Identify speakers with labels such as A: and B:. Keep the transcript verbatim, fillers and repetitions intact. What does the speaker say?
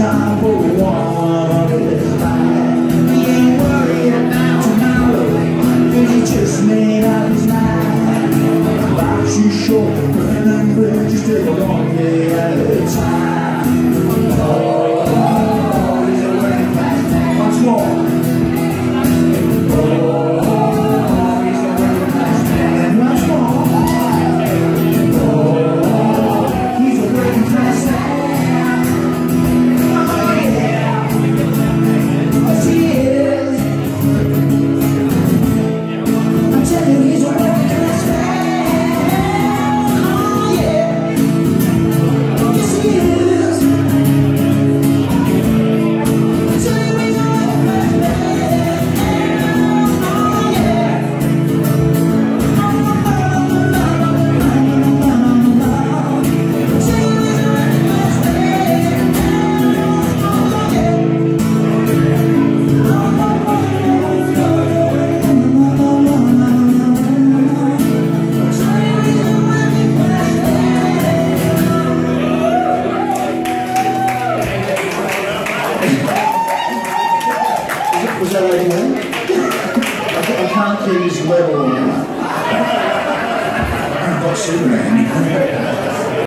A: time for a walk this night. He ain't worried about tomorrow, cause he just made up his mind. Life's too short, burning bridges take a long day at a time. Oh, he's a working class man. Once more. Was that right, man? I can't hear this level.